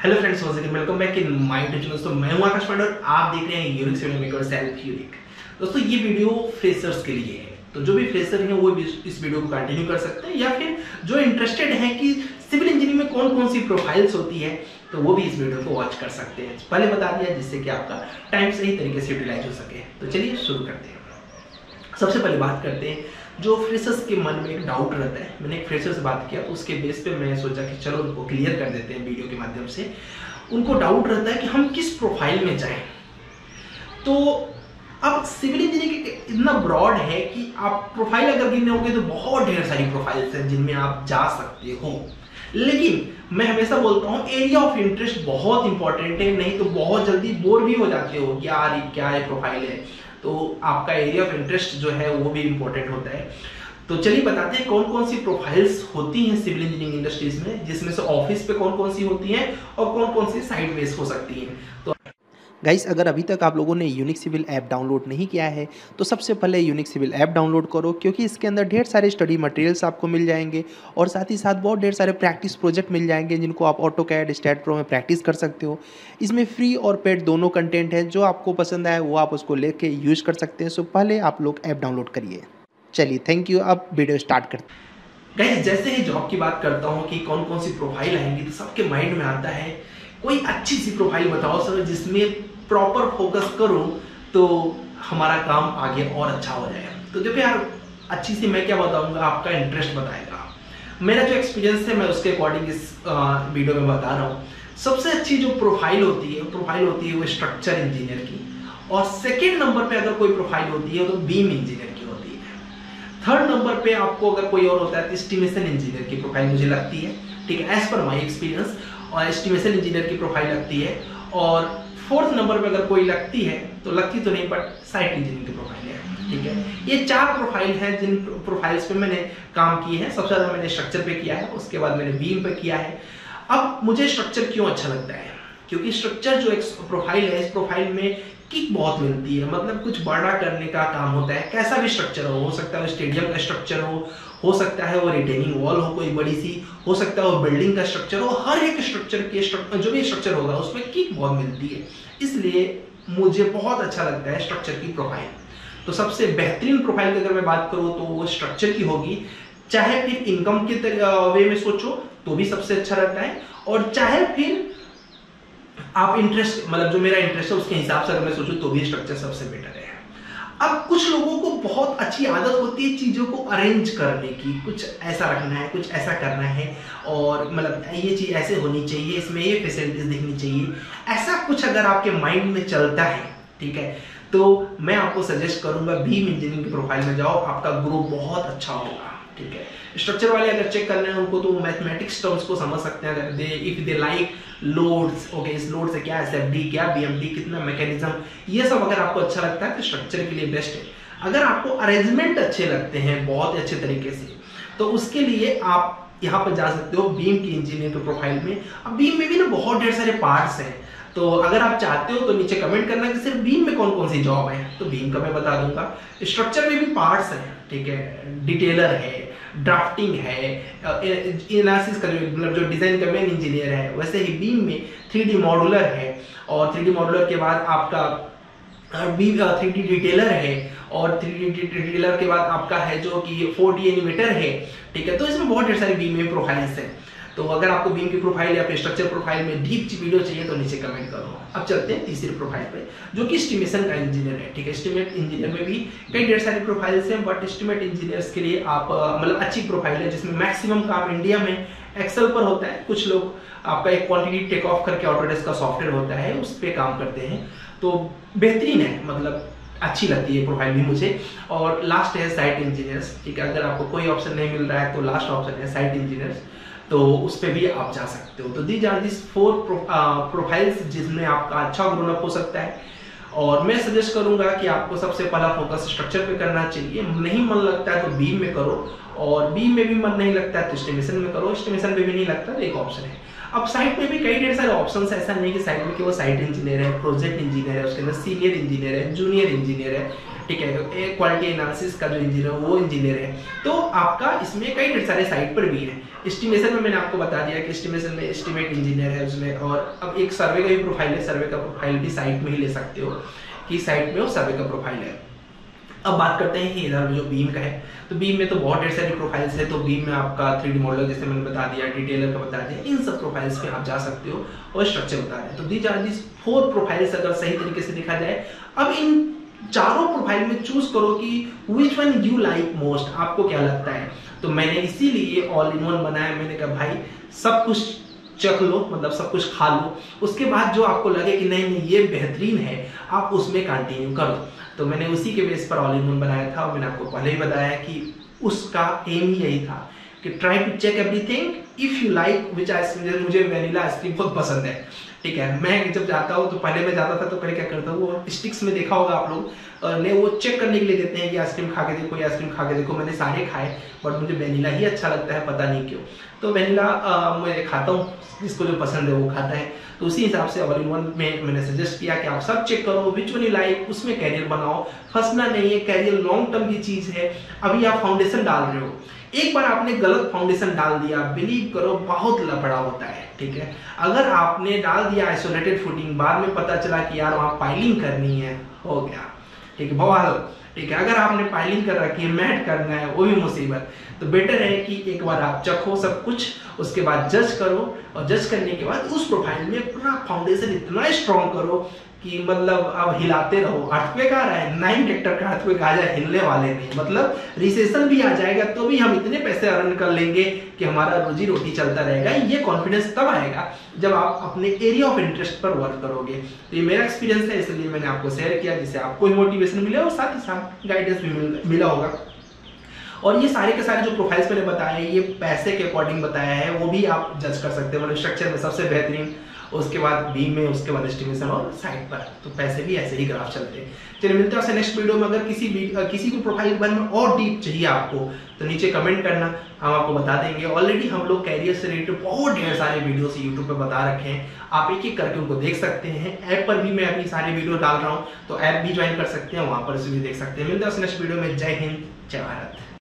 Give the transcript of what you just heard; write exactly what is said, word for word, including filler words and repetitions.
Hello friends, welcome back in my YouTube channel. दोस्तों मैं हूं आकाश पांडे और आप देख रहे हैं unique civil maker self unique. दोस्तों ये वीडियो फ्रेशर्स के लिए है, तो जो भी फ्रेशर हैं वो भी इस वीडियो को कंटिन्यू कर सकते हैं, या फिर जो इंटरेस्टेड हैं कि सिविल इंजीनियरिंग में कौन कौन सी प्रोफाइल्स होती है तो वो भी इस वीडियो को वॉच कर सकते हैं। पहले बता दिया जिससे कि आपका टाइम सही तरीके से यूटिलाइज हो सके। तो चलिए शुरू करते हैं। सबसे पहले बात करते हैं जो फ्रेशर्स के मन में एक डाउट रहता है। मैंने एक फ्रेशर से बात किया, उसके बेस पे मैं सोचा कि चलो उनको क्लियर कर देते हैं वीडियो के माध्यम से। उनको डाउट रहता है कि हम किस प्रोफाइल में जाएं। तो अब सिविल इंजीनियरिंग इतना ब्रॉड है कि आप प्रोफाइल अगर गिनोगे तो बहुत ढेर सारी प्रोफाइल्स हैं जिनमें आप जा सकते हो। लेकिन मैं हमेशा बोलता हूँ एरिया ऑफ इंटरेस्ट बहुत इंपॉर्टेंट है, नहीं तो बहुत जल्दी बोर भी हो जाते हो कि यार क्या है प्रोफाइल है। तो आपका एरिया ऑफ इंटरेस्ट जो है वो भी इंपॉर्टेंट होता है। तो चलिए बताते हैं कौन कौन सी प्रोफाइल्स होती हैं सिविल इंजीनियरिंग इंडस्ट्रीज में, जिसमें से ऑफिस पे कौन कौन सी होती हैं और कौन कौन सी साइड बेस हो सकती हैं। तो गाइस, अगर अभी तक आप लोगों ने यूनिक सिविल ऐप डाउनलोड नहीं किया है तो सबसे पहले यूनिक सिविल ऐप डाउनलोड करो, क्योंकि इसके अंदर ढेर सारे स्टडी मटेरियल्स आपको मिल जाएंगे और साथ ही साथ बहुत ढेर सारे प्रैक्टिस प्रोजेक्ट मिल जाएंगे जिनको आप ऑटो कैड स्टैट प्रो में प्रैक्टिस कर सकते हो। इसमें फ्री और पेड दोनों कंटेंट है, जो आपको पसंद आए वो आप उसको लेके यूज कर सकते हैं। सो पहले आप लोग ऐप डाउनलोड करिए। चलिए, थैंक यू। अब वीडियो स्टार्ट करते हैं। गाइस, जैसे ही जॉब की बात करता हूँ कि कौन कौन सी प्रोफाइल आएंगी तो सबके माइंड में आता है कोई अच्छी सी प्रोफाइल बताओ सर, जिसमें प्रॉपर फोकस करो तो हमारा काम आगे और अच्छा हो जाए। तो देखो यार, अच्छी सी मैं क्या बताऊंगा, आपका इंटरेस्ट बताएगा। मेरा जो एक्सपीरियंस है मैं उसके अकॉर्डिंग इस वीडियो में बता रहा हूँ। सबसे अच्छी जो प्रोफाइल होती है प्रोफाइल होती है वो स्ट्रक्चर इंजीनियर की, और सेकेंड नंबर पे अगर कोई प्रोफाइल होती है तो बीम इंजीनियर की होती है। थर्ड नंबर पे आपको अगर कोई और होता है तो एस्टिमेशन इंजीनियर की प्रोफाइल मुझे लगती है, ठीक है, एज पर माई एक्सपीरियंस, और एस्टिमेशन इंजीनियर की प्रोफाइल लगती है। और फोर्थ नंबर पे अगर कोई लगती है तो लगती तो नहीं, बट साइट इंजीनियरिंग की प्रोफाइल है, ठीक है। ये चार प्रोफाइल है जिन प्रोफाइल्स पे मैंने काम की है। सबसे ज्यादा मैंने स्ट्रक्चर पे किया है, उसके बाद मैंने बीम पे किया है। अब मुझे स्ट्रक्चर क्यों अच्छा लगता है, क्योंकि स्ट्रक्चर जो एक प्रोफाइल है, इस प्रोफाइल में किक बहुत मिलती है। मतलब कुछ बड़ा करने का काम होता है, कैसा भी स्ट्रक्चर हो हो सकता है वो स्टेडियम का स्ट्रक्चर हो हो सकता है वो रिटेनिंग वॉल हो कोई बड़ी सी, हो सकता है वो बिल्डिंग का स्ट्रक्चर हो। हर एक स्ट्रक्चर के स्ट्रक्चर जो भी स्ट्रक्चर होगा उसमें किक बहुत मिलती है, इसलिए मुझे बहुत अच्छा लगता है स्ट्रक्चर की प्रोफाइल। तो सबसे बेहतरीन प्रोफाइल की अगर मैं बात करूं तो वो स्ट्रक्चर की होगी। चाहे फिर इनकम के वे में सोचो तो भी सबसे अच्छा रहता है, और चाहे फिर आप इंटरेस्ट मतलब जो मेरा इंटरेस्ट है उसके हिसाब से अगर मैं सोचूं तो भी स्ट्रक्चर सबसे बेटर है। अब कुछ लोगों को बहुत अच्छी आदत होती है चीजों को अरेंज करने की, कुछ ऐसा रखना है, कुछ ऐसा करना है, और मतलब ये चीज ऐसे होनी चाहिए, इसमें ये फैसिलिटीज दिखनी चाहिए। ऐसा कुछ अगर आपके माइंड में चलता है, ठीक है, तो मैं आपको सजेस्ट करूंगा बीम इंजीनियरिंग की प्रोफाइल में जाओ, आपका ग्रो बहुत अच्छा होगा, ठीक है। स्ट्रक्चर वाले अगर चेक करना है उनको तो मैथमेटिक्स टर्म्स को समझ सकते हैं। अगर they if they like loads, okay, इस लोड से क्या एसएफडी, क्या बीएमडी, कितना मैकेनिज्म, ये सब अगर आपको अच्छा लगता है तो स्ट्रक्चर के लिए बेस्ट है। अगर आपको अरेंजमेंट अच्छे लगते हैं बहुत अच्छे तरीके से तो उसके लिए आप यहाँ पर जा सकते हो बीम की इंजीनियर के प्रोफाइल में। अब बीम में भी ना बहुत ढेर सारे पार्ट्स हैं, तो अगर आप चाहते हो तो नीचे कमेंट करना कि सिर्फ बीम में कौन कौन सी जॉब है, तो बीम का मैं बता दूंगा। स्ट्रक्चर में भी पार्ट्स हैं, ठीक है, डिटेलर है, ड्राफ्टिंग है, एनालिसिस का मतलब जो डिजाइन का मेन इंजीनियर है। वैसे ही बीम में थ्री डी मॉड्यूलर है, और थ्री डी मॉड्यूलर के बाद आपका थ्री डी डिटेलर है, और थ्री डी डिटेलर के बाद आपका है जो कि फोर डी एनिमेटर है, ठीक है। तो इसमें बहुत ढेर सारी बीम में प्रोफाइल्स हैं। तो अगर आपको बीम की प्रोफाइल या फिर स्ट्रक्चर प्रोफाइल में डीप वीडियो चाहिए तो नीचे कमेंट करो। अब चलते हैं तीसरी प्रोफाइल पे, जो कि एस्टिमेशन का इंजीनियर है, ठीक है। एस्टिमेट इंजीनियर में भी कई ढेर सारी प्रोफाइल्स हैं, बट एस्टिमेट इंजीनियर्स के लिए आप मतलब अच्छी प्रोफाइल है जिसमें मैक्सिमम काम इंडिया में एक्सेल पर होता है। कुछ लोग आपका एक क्वांटिटी टेक ऑफ करके ऑटोडेस्क का सॉफ्टवेयर होता है उस पर काम करते हैं, तो बेहतरीन है, मतलब अच्छी लगती है प्रोफाइल भी मुझे। और लास्ट है साइट इंजीनियर्स, ठीक है। अगर आपको कोई ऑप्शन नहीं मिल रहा है तो लास्ट ऑप्शन है साइट इंजीनियर्स, तो उस पर भी आप जा सकते हो। तो these are this four profiles जिसमें आपका अच्छा ग्रोन अप हो सकता है। और मैं सजेस्ट करूंगा कि आपको सबसे पहला फोकस स्ट्रक्चर पे करना चाहिए। नहीं मन लगता है तो बीम में करो, और बीम में भी मन नहीं लगता है तो एस्टिमेशन में करो, एस्टिमेशन में भी नहीं लगता तो एक ऑप्शन है। अब साइट में भी कई ढेर सारे ऑप्शंस, ऐसा नहीं कि साइट में केवल साइट इंजीनियर है, प्रोजेक्ट इंजीनियर है, उसके अंदर सीनियर इंजीनियर है, जूनियर इंजीनियर है, ठीक है, क्वालिटी एनालिसिस का जो इंजीनियर वो इंजीनियर है। तो आपका इसमें कई ढेर सारे साइट पर भी है। एस्टिमेशन में मैंने आपको बता दिया कि एस्टिमेशन में एस्टिमेट इंजीनियर है उसमें, और अब एक सर्वे का भी प्रोफाइल है, सर्वे का प्रोफाइल भी साइट में ही ले सकते हो कि साइट में वो सर्वे का प्रोफाइल है। अब बात करते हैं इधर जो बीम का है, तो बीम में तो बहुत ढेर सारी प्रोफाइल्स है। तो बीम में आपका थ्री डी मॉडलर जैसे मैंने बता दिया, डिटेलर का बता दिया, इन सब प्रोफाइल्स पे आप जा सकते हो और स्ट्रक्चर बता रहे हैं। तो these are these four profiles अगर सही तरीके से देखा जाए। अब इन चारों प्रोफाइल में चूज करो कि which one you like most, आपको क्या लगता है। तो मैंने इसीलिए ऑल इन वन बनाया। मैंने कहा भाई सब कुछ चख लो, मतलब सब कुछ खा लो, उसके बाद जो आपको लगे कि नहीं नहीं ये बेहतरीन है, आप उसमें कंटिन्यू करो। तो मैंने उसी के बेस पर ऑल इन वन बनाया था, और मैंने आपको पहले ही बताया कि उसका एम ही यही था कि try to check everything if you like which ice cream. मुझे वेनिला आइसक्रीम बहुत पसंद है, ठीक है। मैं जब जाता हूँ तो पहले मैं जाता था तो पहले क्या करता हूँ, वो स्टिक्स में देखा होगा आप लोग ने, वो चेक करने के लिए देते हैं कि आइसक्रीम खा के देखो, ये आइसक्रीम खा के देखो। मैंने सारे खाए बट मुझे वेनिला ही अच्छा लगता है, पता नहीं क्यों। तो वेनिला मैं खाता हूँ, जिसको जो पसंद है वो खाता है। तो उसी हिसाब से ऑल इन वन में मैंने सजेस्ट किया कि आप सब चेक करो, विच वन यू लाइक, उसमें कैरियर बनाओ। फंसना नहीं है, कैरियर लॉन्ग टर्म की चीज है। अभी आप फाउंडेशन डाल रहे हो, एक बार आपने गलत फाउंडेशन डाल दिया, बिलीव करो बहुत लफड़ा होता है, ठीक है। अगर आपने डाल दिया आइसोलेटेड फुटिंग, बाद में पता चला कि यार वहां पाइलिंग करनी है, हो गया, ठीक है, बवाल, ठीक है। अगर आपने पाइलिंग कर रखी है, मैट करना है, वो भी मुसीबत। तो बेटर है कि एक बार आप चखो सब कुछ, उसके बाद जज करो, और जज करने के बाद उस प्रोफाइल में पूरा फाउंडेशन इतना स्ट्रॉन्ग करो कि मतलब अब हिलाते रहो। अर्थक्वेक आ रहा है, नाइन रेक्टर का अर्थक्वेक आ जाए, हिलने वाले नहीं, मतलब रिसेशन भी आ जाएगा तो भी हम इतने पैसे अर्न कर लेंगे कि हमारा रोजी रोटी चलता रहेगा। ये कॉन्फिडेंस तब आएगा जब आप अपने एरिया ऑफ इंटरेस्ट पर वर्क करोगे। तो ये मेरा एक्सपीरियंस है, इसलिए मैंने आपको शेयर किया, जिससे आपको मोटिवेशन मिले और साथ ही साथ गाइडेंस भी मिला होगा। और ये सारे के सारे जो प्रोफाइल्स मैंने बताए, ये पैसे के अकॉर्डिंग बताया है, वो भी आप जज कर सकते हो। मतलब स्ट्रक्चर में सबसे बेहतरीन, उसके बाद बीम में, उसके बाद एस्टिमेशन और साइड पर, तो पैसे भी ऐसे ही ग्राफ चलते हैं। चलिए मिलते हैं आपसे नेक्स्ट वीडियो में। अगर किसी भी किसी भी प्रोफाइल के बारे में और डीप चाहिए आपको तो नीचे कमेंट करना, हम आपको बता देंगे। ऑलरेडी हम लोग कैरियर से रिलेटेड बहुत ढेर सारे वीडियोस यूट्यूब पे बता रखे हैं, आप एक एक करके उनको देख सकते हैं। ऐप पर भी मैं अपनी सारे वीडियो डाल रहा हूँ, तो ऐप भी ज्वाइन कर सकते हैं, वहां पर भी देख सकते हैं। मिलते हैं नेक्स्ट वीडियो में। जय हिंद, जय भारत।